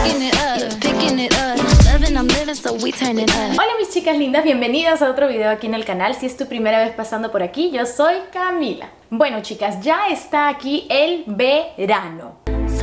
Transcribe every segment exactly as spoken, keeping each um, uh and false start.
Hola mis chicas lindas, bienvenidas a otro video aquí en el canal. Si es tu primera vez pasando por aquí, yo soy Camila. Bueno chicas, ya está aquí el verano.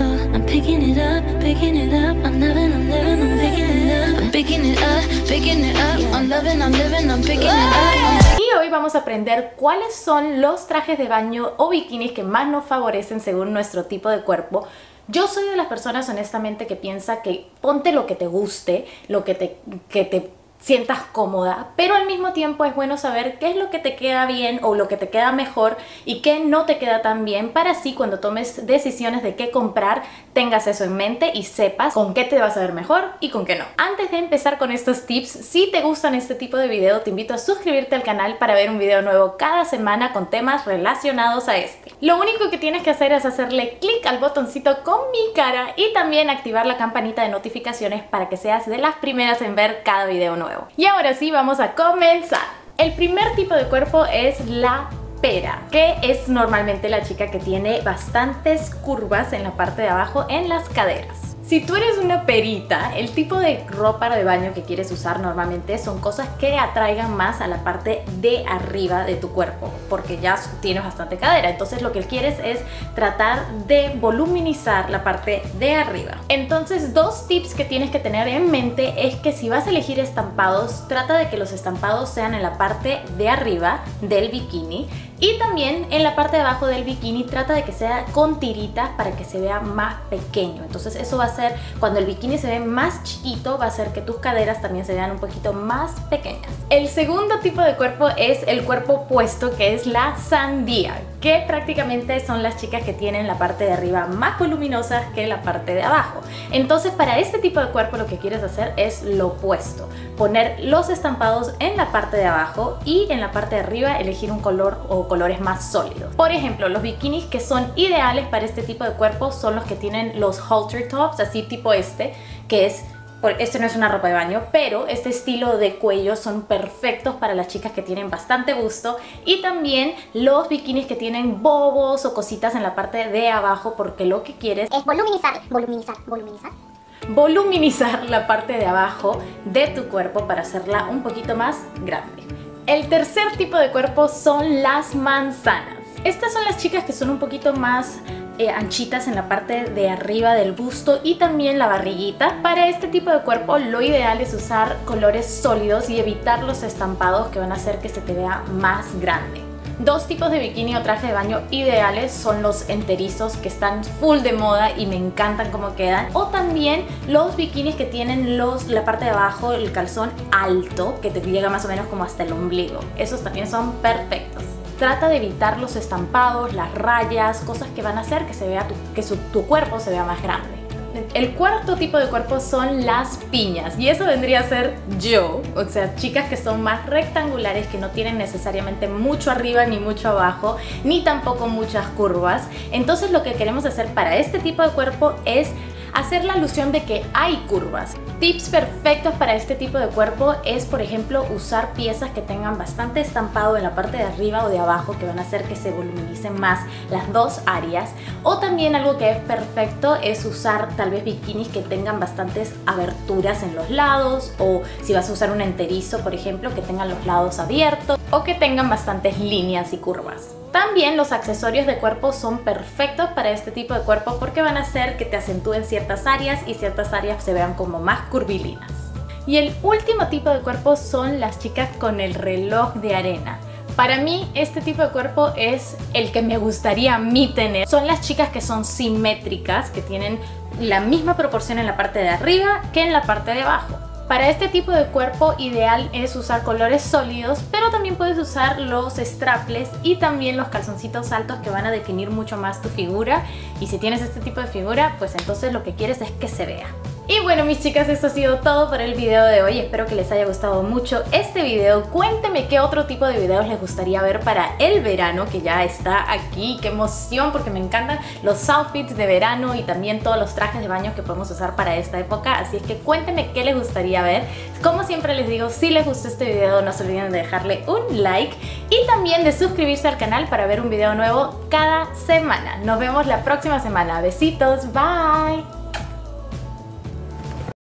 Y hoy vamos a aprender cuáles son los trajes de baño o bikinis que más nos favorecen según nuestro tipo de cuerpo. Yo soy de las personas honestamente que piensa que ponte lo que te guste, lo que te, que te sientas cómoda, pero al mismo tiempo es bueno saber qué es lo que te queda bien o lo que te queda mejor y qué no te queda tan bien, para así cuando tomes decisiones de qué comprar tengas eso en mente y sepas con qué te vas a ver mejor y con qué no. Antes de empezar con estos tips, si te gustan este tipo de video te invito a suscribirte al canal para ver un video nuevo cada semana con temas relacionados a este. Lo único que tienes que hacer es hacerle clic al botoncito con mi cara y también activar la campanita de notificaciones para que seas de las primeras en ver cada video nuevo. Y ahora sí, vamos a comenzar. El primer tipo de cuerpo es la pera, que es normalmente la chica que tiene bastantes curvas en la parte de abajo en las caderas. Si tú eres una perita, el tipo de ropa de baño que quieres usar normalmente son cosas que atraigan más a la parte de arriba de tu cuerpo, porque ya tienes bastante cadera. Entonces lo que quieres es tratar de voluminizar la parte de arriba. Entonces dos tips que tienes que tener en mente es que si vas a elegir estampados, trata de que los estampados sean en la parte de arriba del bikini. Y también en la parte de abajo del bikini trata de que sea con tiritas para que se vea más pequeño. Entonces eso va a hacer, cuando el bikini se ve más chiquito, va a hacer que tus caderas también se vean un poquito más pequeñas. El segundo tipo de cuerpo es el cuerpo puesto, que es la sandía, que prácticamente son las chicas que tienen la parte de arriba más voluminosa que la parte de abajo. Entonces para este tipo de cuerpo lo que quieres hacer es lo opuesto, poner los estampados en la parte de abajo y en la parte de arriba elegir un color o colores más sólidos. Por ejemplo, los bikinis que son ideales para este tipo de cuerpo son los que tienen los halter tops, así tipo este, que es... Este no es una ropa de baño, pero este estilo de cuello son perfectos para las chicas que tienen bastante busto, y también los bikinis que tienen bobos o cositas en la parte de abajo, porque lo que quieres es voluminizar, voluminizar, voluminizar. Voluminizar la parte de abajo de tu cuerpo para hacerla un poquito más grande. El tercer tipo de cuerpo son las manzanas. Estas son las chicas que son un poquito más eh, anchitas en la parte de arriba del busto y también la barriguita. Para este tipo de cuerpo lo ideal es usar colores sólidos y evitar los estampados que van a hacer que se te vea más grande. Dos tipos de bikini o traje de baño ideales son los enterizos, que están full de moda y me encantan cómo quedan, o también los bikinis que tienen los, la parte de abajo, el calzón alto, que te llega más o menos como hasta el ombligo. Esos también son perfectos. Trata de evitar los estampados, las rayas, cosas que van a hacer que, se vea tu, que su, tu cuerpo se vea más grande. El cuarto tipo de cuerpo son las piñas, y eso vendría a ser yo, o sea, chicas que son más rectangulares, que no tienen necesariamente mucho arriba ni mucho abajo, ni tampoco muchas curvas. Entonces lo que queremos hacer para este tipo de cuerpo es hacer la alusión de que hay curvas. Tips perfectos para este tipo de cuerpo es, por ejemplo, usar piezas que tengan bastante estampado en la parte de arriba o de abajo, que van a hacer que se voluminicen más las dos áreas. O también algo que es perfecto es usar tal vez bikinis que tengan bastantes aberturas en los lados, o si vas a usar un enterizo, por ejemplo, que tengan los lados abiertos o que tengan bastantes líneas y curvas. También los accesorios de cuerpo son perfectos para este tipo de cuerpo porque van a hacer que te acentúen ciertas áreas y ciertas áreas se vean como más curvilíneas. Y el último tipo de cuerpo son las chicas con el reloj de arena. Para mí este tipo de cuerpo es el que me gustaría a mí tener. Son las chicas que son simétricas, que tienen la misma proporción en la parte de arriba que en la parte de abajo. Para este tipo de cuerpo ideal es usar colores sólidos, pero también puedes usar los strapless y también los calzoncitos altos, que van a definir mucho más tu figura. Y si tienes este tipo de figura, pues entonces lo que quieres es que se vea. Y bueno mis chicas, esto ha sido todo por el video de hoy. Espero que les haya gustado mucho este video. Cuéntenme qué otro tipo de videos les gustaría ver para el verano, que ya está aquí. Qué emoción, porque me encantan los outfits de verano y también todos los trajes de baño que podemos usar para esta época. Así es que cuéntenme qué les gustaría ver. Como siempre les digo, si les gustó este video no se olviden de dejarle un like y también de suscribirse al canal para ver un video nuevo cada semana. Nos vemos la próxima semana. Besitos, bye.